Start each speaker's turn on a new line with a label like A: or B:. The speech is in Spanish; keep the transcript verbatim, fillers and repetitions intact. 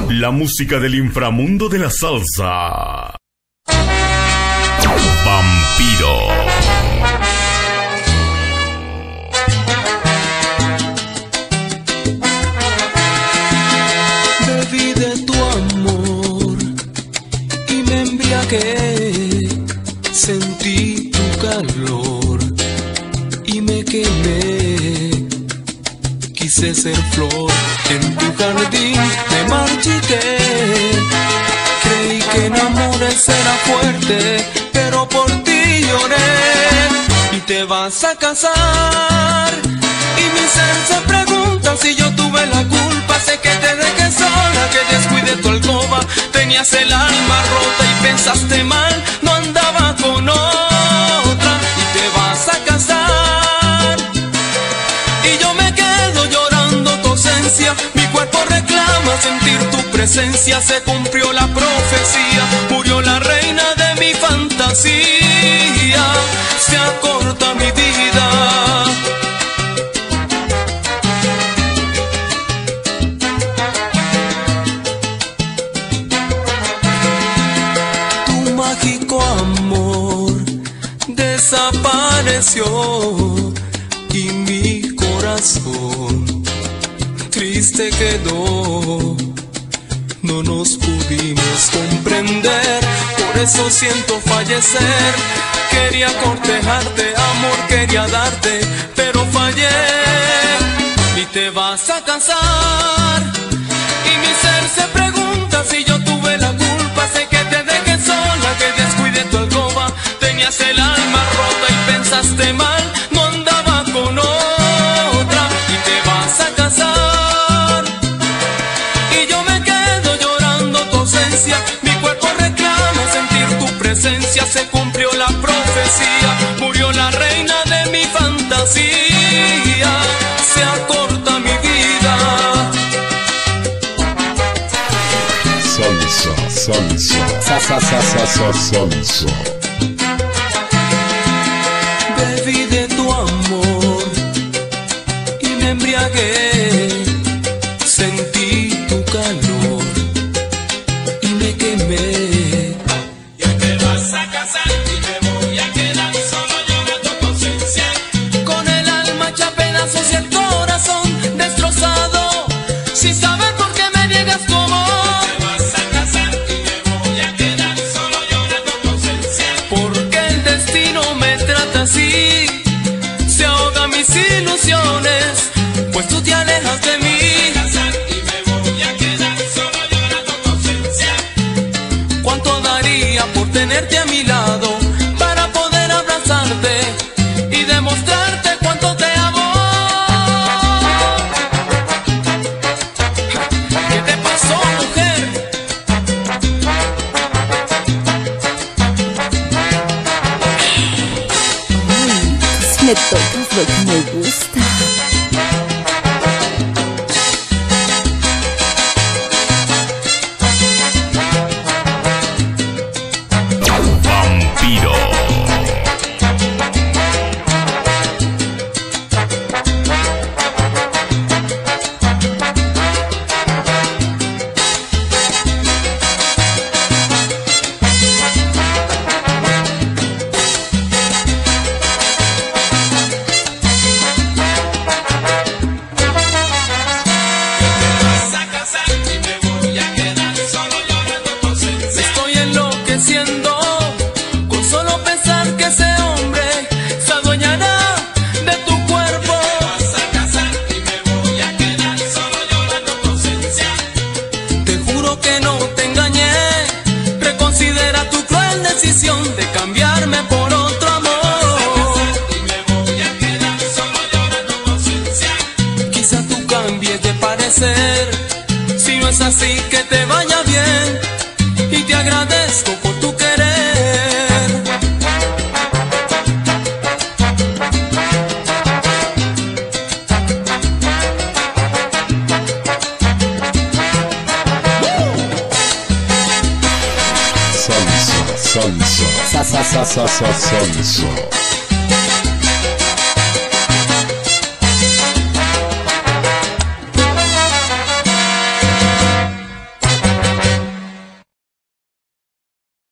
A: La música del inframundo de la salsa. Vampiro.
B: Bebí de tu amor y me embriagué, sentí tu calor y me quemé. Quise ser flor en tu jardín, me marchité. Creí que en amores era fuerte, pero por ti lloré. Y te vas a casar y mi ser se pregunta si yo tuve la culpa. Sé que te dejé sola, que descuidé tu alcoba. Tenías el alma rota y pensaste mal, no andaba con otra. Y te vas a casar y yo me quedo llorando tu ausencia. Mi cuerpo reclama sentir tu presencia. Se cumplió la profecía, murió la reina de mi fantasía. Se acorta mi vida. Tu mágico amor desapareció y mi corazón triste quedó. No nos pudimos comprender, por eso siento fallecer. Quería cortejarte, amor quería darte, pero fallé. Y te vas a casar y mi ser se pregunta si yo tuve la culpa. Sé que te dejé sola, que descuidé tu alcoba. Tenías el alma rota y pensaste mal, no andaba con otra. Y te vas a casar y yo me quedo llorando tu ausencia. Mi cuerpo reclama sentir tu presencia. Se cumplió la profecía, murió la reina de mi fantasía. Se acorta mi vida.
C: Salsa, salsa, sa, sa, sa, sa, sa, salsa.
B: Bebí de tu amor y me embriagué, sentí tu calor y me quemé.
D: Ya te vas a casar y me voy a quedar solo llorando tu ausencia.
B: Con el alma hecha pedazos y el corazón destrozado, sin saber por qué me niegas tu amor.
D: Te vas a casar y me voy a quedar solo llorando tu ausencia.
B: Porque el destino me trata así, se ahogan mis ilusiones, pues tú te alejas de mí.
D: Casar y me voy a quedar solo llorando tu ausencia.
B: ¿Cuánto daría por tenerte a mi lado para poder abrazarte y demostrarte cuánto te amo? ¿Qué te pasó, mujer?
E: Si me tocas lo que me gusta.
A: Vampiro.
D: Vas a casar y me voy a quedar solo llorando tu
B: Me
D: ausencia.
B: estoy enloqueciendo con solo pensar que ese hombre se adueñará de tu cuerpo.
D: Vas a casar y me voy a quedar solo llorando tu ausencia.
B: Te juro que no te engañé. Reconsidera tu cruel decisión de cambiarme por otro amor.
D: Y me voy a quedar solo llorando tu ausencia.
B: Quizá tú cambies de parecer. Si no es así, que te vaya bien. Y te agradezco por tu querer.
C: Salsa, salsa, sa, sa, sa, sa, sa, salsa.